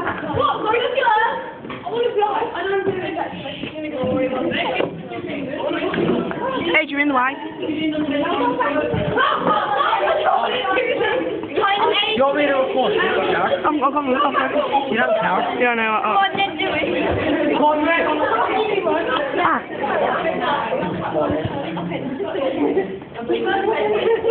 What? Sorry, look at her. I want to fly. I don't do it. I'm going to go worry about it. Adrian, why? You want me to record? You don't care. I'm coming. You don't care. Yeah, no. Come on, then do it. Come on, mate. Ah.